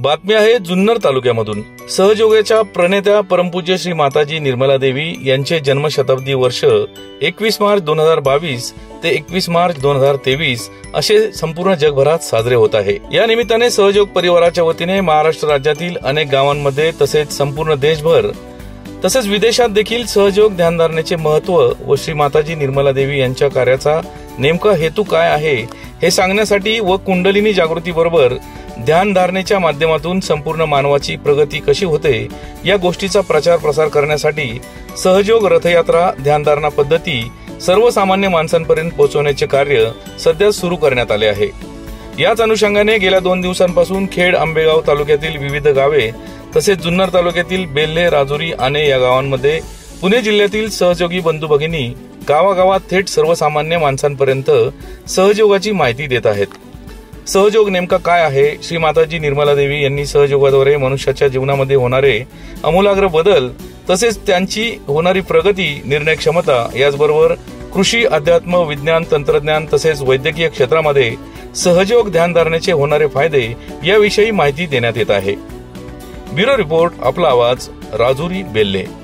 बातमी आहे जुन्नर तालुक्यामधून। सहयोगाच्या प्रणेत्या परमपूज्य श्री माताजी निर्मला देवी यांचे जन्मशताब्दी वर्ष 21 मार्च 2022 ते 21 मार्च 2023 असे संपूर्ण जगभरात साजरे होत आहे। या निमित्ताने सहयोग परिवाराच्या वतीने महाराष्ट्र राज्यातील अनेक गावांमध्ये तसेच संपूर्ण देशभर तसेच विदेशात देखील सहयोग ध्यानधारणेचे महत्त्व व श्री माताजी निर्मला देवी यांच्या कार्याचा नेमका हेतू काय आहे हे सांगण्यासाठी व कुंडलिनी जागृती बरोबर ध्यानधारणेच्या माध्यमातून संपूर्ण मानवाची प्रगती कशी होते या गोष्टीचा प्रचार प्रसार करण्यासाठी सहयोग रथयात्रा ध्यानधारणा पद्धती सर्वसामान्य माणसांपर्यंत पोहोचवण्याचे कार्य सध्या सुरू करण्यात आले आहे। याच अनुषंगाने गेल्या 2 दिवसांपासून खेड आंबेगाव तालुक्यातील विविध गावे तसेच जुन्नर तालुक्यातील बेल्हे राजुरी आणे या गावांमध्ये पुणे जिल्ह्यातील सहयोगी बंधू भगिनी गावागावात थेट सर्वसामान्य माणसांपर्यंत सहयोगाची माहिती देत आहेत। सहयोग नेमका काय आहे, श्री माताजी निर्मला देवी यांनी सहयोगाद्वारे मनुष्याच्या जीवनामध्ये होणारे आमूलाग्र बदल तसेच त्यांची होणारी प्रगती निर्णय क्षमता याचबरोबर कृषी अध्यात्म विज्ञान तंत्रज्ञान तसेच वैद्यकीय क्षेत्रामध्ये सहयोग ध्यानधारणेचे होणारे फायदे याविषयी माहिती देण्यात येत आहे। ब्युरो रिपोर्ट, आपला आवाज, राजुरी बेल्हे।